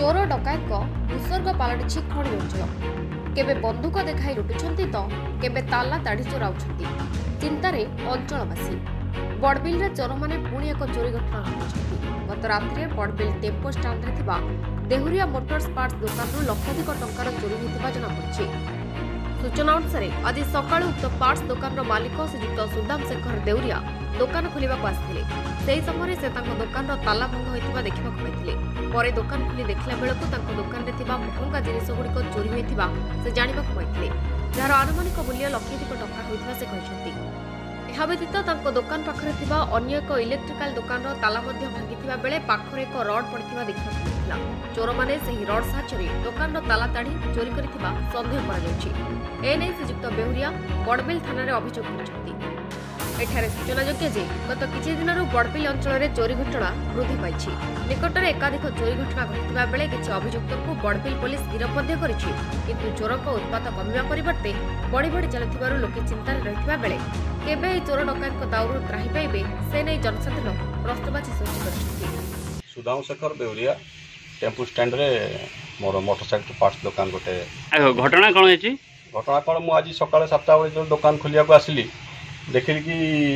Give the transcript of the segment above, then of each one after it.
चोर डकायत भूस्वर्ग पलटि खଣି अंचल केबे बंदूक देखाई लुटुछंती तो केबे ताला ताड़ी चोराउछंती चिंतार अंचलवासी बड़बिल चोर मैंने पुणी एक चोरी घटना घटाई गत रात्रि Barbil tempo stand Dehuria motors parts दुकान लक्षाधिक टंकार चोरी होता जमापड़ी। सूचना अनुसार आज सकाळु उक्त पार्ट्स दुकान मालिक श्रीजुक्त सुदाम शेखर देउरिया दुकान खोलिबा आसिथिले। सेही समय से दुकान ताला भंग होइतिबा देखिबाकु पाइथिले। परे दुकान खोली देखला बेलकु तांको दुकान रे थिबा महंगा जिनिस गुड़िक चोरी होइतिबा से जानिबाकु पाइथिले, जार आनुमानिक मूल्य लक्षाधिक टंका होइतिबा से कहिसंती। ଏହା ବ୍ୟତୀତ ତାଙ୍କ ଦୋକାନ ପାଖରେ ଥିବା ଅନ୍ୟ ଏକ ଇଲେକ୍ଟ୍ରିକାଲ ଦୋକାନର ତାଲା ମଧ୍ୟ ଭାଙ୍ଗିଥିବା ବେଳେ ପାଖରେ ଏକ ରଡ୍ ପଡ଼ିଥିବା ଦେଖିବାକୁ ମିଳିଥିଲା। ଚୋରମାନେ ସେହି ରଡ୍ ସାହାଯ୍ୟରେ ଦୋକାନର ତାଲା ତାଡ଼ି ଚୋରି କରିଥିବା ସନ୍ଦେହ କରାଯାଉଛି। ଏନେଇ ଶ୍ରୀଯୁକ୍ତ ବେହୁରିଆ ବଡ଼ବିଲ ଥାନାରେ ଅଭିଯୋଗ କରିଛନ୍ତି। ଏଠାରେ ସୂଚନାଯୋଗ୍ୟ ଯେ ଗତ କିଛି ଦିନରୁ ବଡ଼ବିଲ ଅଞ୍ଚଳରେ ଚୋରି ଘଟଣା ବୃଦ୍ଧି ପାଇଛି। ନିକଟରେ ଏକାଧିକ ଚୋରି ଘଟଣା ଘଟିଥିବା ବେଳେ କିଛି ଅଭିଯୁକ୍ତଙ୍କୁ ବଡ଼ବିଲ ପୋଲିସ ଗିରଫ ମଧ୍ୟ କରିଛି। କିନ୍ତୁ ଚୋରଙ୍କ ଉତ୍ପାତ କମିବା ପରିବର୍ତ୍ତେ ବଢ଼ି ବଢ଼ି ଚାଲୁଥିବାରୁ ଲୋକେ ଚିନ୍ତାରେ ରହିଥିବା ବେଳେ केबे चोर डकायत दाउरू त्राही पाइबे से नहीं जनसाधारण प्रश्नवाची सृष्टि करछथि। सुदाम शेखर देउरिया टेम्पो स्टैंड रे मोर मोटरसाइकिल पार्ट्स दुकान गोटे घटना कौन है? घटना कौन मु आज सकाଳେ 7टा बजे जो दुकान खोलिया को आसिली देखिली कि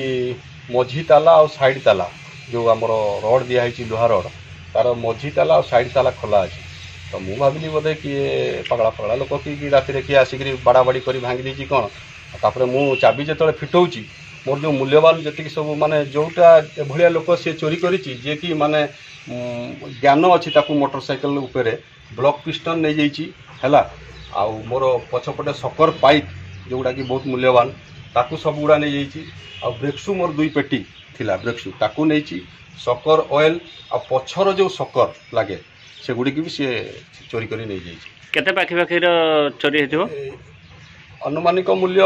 मझी ताला और साइड ताला जो हमर रोड दिया है लोहा रोड तार मझी ताला और साइड ताला खोला अछि। तो मु भाबिली बोधे कि पगला पगला लोक कि राति रे कि आसिकरी बाड़ा बाड़ी करी भांगी देछि कोन। तापर मु चाबी जो फिटाऊँगी मोर जो मूल्यवान जी सब माने जोटा एभलिया लोक सी चोरी करिछि जे कि माने ज्ञान अच्छी मोटरसाइकिल उपरे ब्लॉक पिस्टन नहीं जाइछि हैला आउ मोर पछपटे सकर पाइप जोटा कि बहुत मूल्यवान ताकू सब गुड़ा नहीं जाइछि। आ ब्रेक्सु मोर 2 पेटी थिला ब्रेक्सु ताकू नहीं सकर ऑयल आ पछर जो सकर लागे से गुडी की भी सी चोरी करी नहीं जाइछि। केते पाखी पाखी चोरी हेतिबो? अनुमानिक मूल्य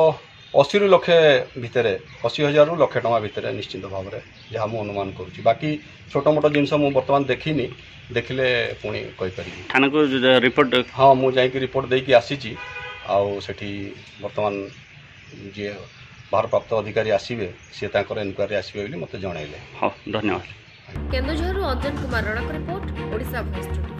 80 रु लक्षे भितर 80,000 रु लक्षे टका भितर निश्चित भाव में जहाँ मुझे अनुमान करुँच। बाकी छोट मोट जिनस मुझे बर्तमान देखनी देखिले पुणी कहीपरि थाना को रिपोर्ट। हाँ मुझे रिपोर्ट देकी आसी आठी बर्तमान जी भारप्राप्त अधिकारी आसवे सी इनक्वारी आसवे मत जनइले। हाँ धन्यवाद। केन्दुझर अंजन कुमार रणक रिपोर्ट ओडिशा भॉइस।